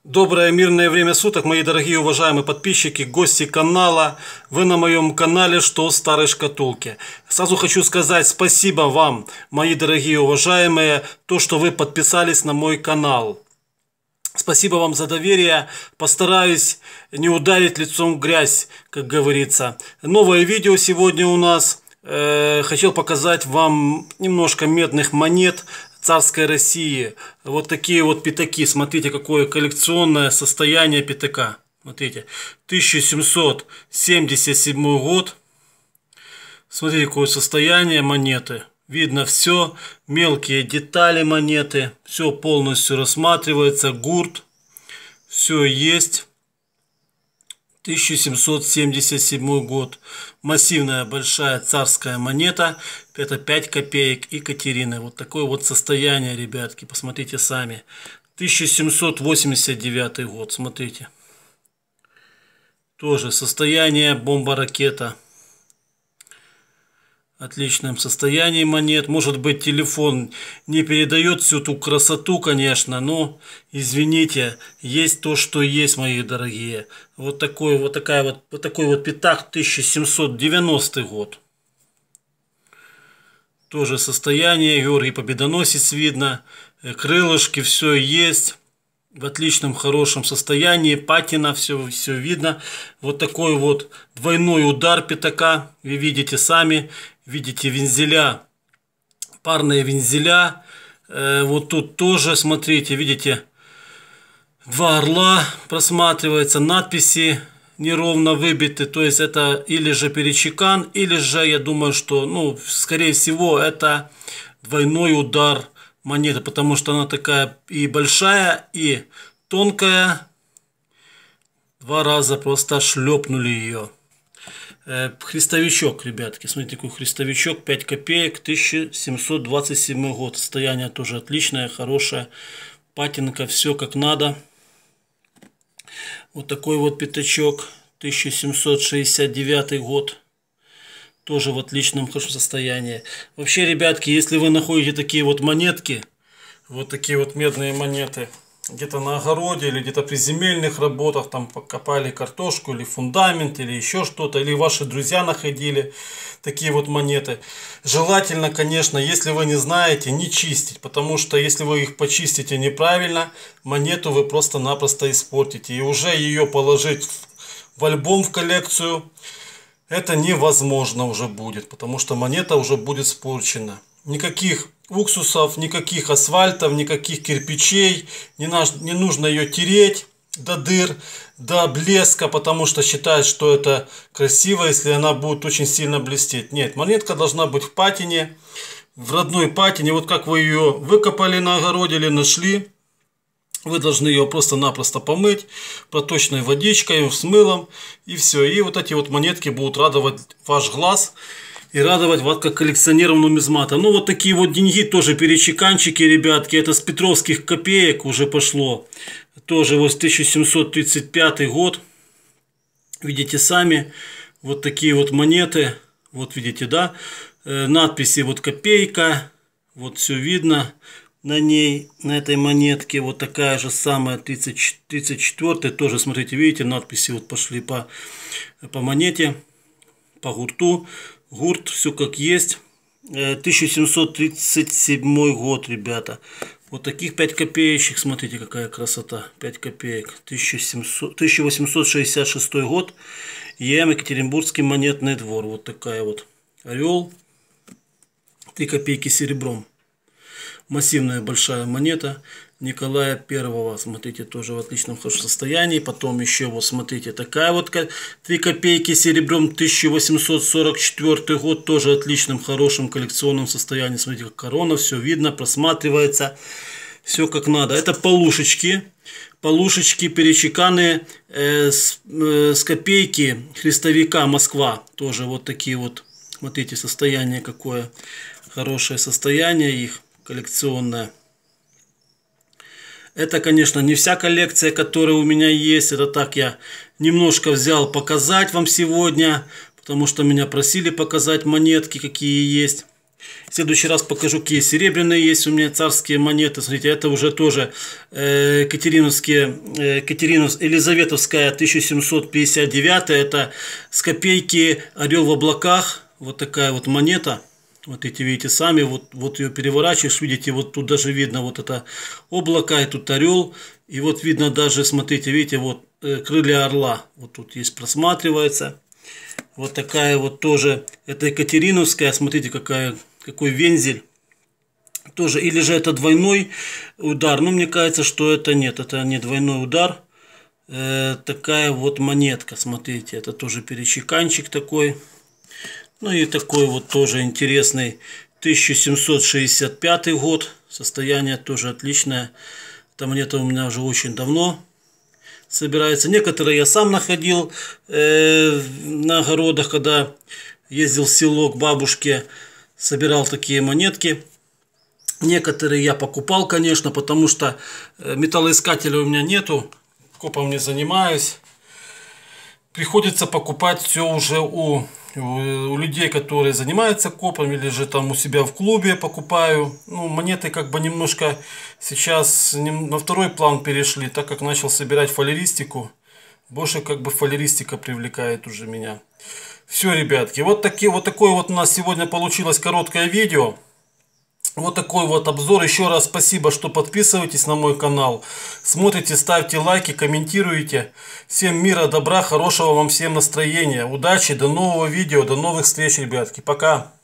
Доброе мирное время суток, мои дорогие уважаемые подписчики, гости канала. Вы на моем канале «Что в старой шкатулке». Сразу хочу сказать спасибо вам, мои дорогие уважаемые, то, что вы подписались на мой канал. Спасибо вам за доверие. Постараюсь не ударить лицом в грязь, как говорится. Новое видео сегодня у нас. Хотел показать вам немножко медных монет царской России. Вот такие вот пятаки. Смотрите, какое коллекционное состояние пятака. Смотрите, 1777 год. Смотрите, какое состояние монеты. Видно все, мелкие детали монеты. Все полностью рассматривается. Гурт. Все есть. 1777 год. Массивная большая царская монета. Это 5 копеек Екатерины. Вот такое вот состояние, ребятки. Посмотрите сами. 1789 год. Смотрите. Тоже состояние бомба-ракета. В отличном состоянии монет. Может быть, телефон не передает всю ту красоту, конечно, но извините, есть то, что есть, мои дорогие. Вот такой вот пятак, 1790 год. Тоже состояние, Георгий Победоносец видно, крылышки, все есть. В отличном, хорошем состоянии, патина, все видно. Вот такой вот двойной удар пятака, вы видите сами. Видите вензеля, парные вензеля. Вот тут тоже, смотрите, видите, два орла просматривается, надписи неровно выбиты. То есть это или же перечекан, или же, я думаю, что, ну, скорее всего, это двойной удар монеты, потому что она такая и большая, и тонкая. Два раза просто шлепнули ее. Хрестовичок, ребятки, смотрите, какой хрестовичок, 5 копеек, 1727 год. Состояние тоже отличное, хорошее, патинка, все как надо. Вот такой вот пятачок, 1769 год. Тоже в отличном, хорошем состоянии. Вообще, ребятки, если вы находите такие вот монетки, вот такие вот медные монеты, где-то на огороде или где-то при земельных работах, там покопали картошку или фундамент или еще что-то, или ваши друзья находили такие вот монеты. Желательно, конечно, если вы не знаете, не чистить, потому что если вы их почистите неправильно, монету вы просто-напросто испортите. И уже ее положить в альбом, в коллекцию, это невозможно уже будет, потому что монета уже будет испорчена. Никаких уксусов, никаких асфальтов, никаких кирпичей. Не нужно ее тереть до дыр, до блеска, потому что считают, что это красиво, если она будет очень сильно блестеть. Нет, монетка должна быть в патине, в родной патине. Вот как вы ее выкопали на огороде или нашли, вы должны ее просто-напросто помыть проточной водичкой, с мылом, и все. И вот эти вот монетки будут радовать ваш глаз и радовать вас как коллекционеров нумизмата. Ну вот такие вот деньги, тоже перечеканчики, ребятки. Это с петровских копеек уже пошло. Тоже вот 1735 год. Видите сами. Вот такие вот монеты. Вот видите, да. Надписи вот копейка. Вот все видно на ней, на этой монетке. Вот такая же самая 34. Тоже, смотрите, видите, надписи вот пошли по монете, по гурту. Гурт, все как есть. 1737 год, ребята. Вот таких 5 копеечек. Смотрите, какая красота. 5 копеек. 1866 год. ЕМ Екатеринбургский монетный двор. Вот такая вот. Орел. 3 копейки серебром. Массивная большая монета Николая I. Смотрите, тоже в отличном хорошем состоянии. Потом еще вот смотрите, такая вот 3 копейки серебром, 1844 год. Тоже в отличном хорошем коллекционном состоянии. Смотрите, как корона, все видно, просматривается. Все как надо. Это полушечки. Полушечки, перечеканы с копейки хрестовика Москва. Тоже вот такие вот. Смотрите, состояние какое. Хорошее состояние их. Коллекционная. Это, конечно, не вся коллекция, которая у меня есть. Это так я немножко взял показать вам сегодня, потому что меня просили показать монетки, какие есть. В следующий раз покажу, какие серебряные есть у меня царские монеты. Смотрите, это уже тоже Елизаветовская 1759. Это с копейки орел в облаках. Вот такая вот монета. Вот эти видите сами, вот ее переворачиваешь, видите, вот тут даже видно вот это облако, и тут орел. И вот видно даже, смотрите, видите, вот крылья орла. Вот тут есть, просматривается. Вот такая вот тоже, это Екатериновская, смотрите, какой вензель. Тоже, или же это двойной удар. Но мне кажется, что это нет, это не двойной удар. Такая вот монетка, смотрите, это тоже перечеканчик такой. Ну и такой вот тоже интересный 1765 год. Состояние тоже отличное. Эта монета у меня уже очень давно собирается. Некоторые я сам находил на огородах, когда ездил в село к бабушке, собирал такие монетки. Некоторые я покупал, конечно, потому что металлоискателя у меня нету, копом не занимаюсь. Приходится покупать все уже у людей, которые занимаются копом, или же там у себя в клубе покупаю. Ну, монеты как бы немножко сейчас на второй план перешли, так как начал собирать фалеристику. Больше как бы фалеристика привлекает уже меня. Все, ребятки, вот такое вот у нас сегодня получилось короткое видео. Вот такой вот обзор. Еще раз спасибо, что подписываетесь на мой канал. Смотрите, ставьте лайки, комментируйте. Всем мира, добра, хорошего вам всем настроения. Удачи, до нового видео, до новых встреч, ребятки. Пока.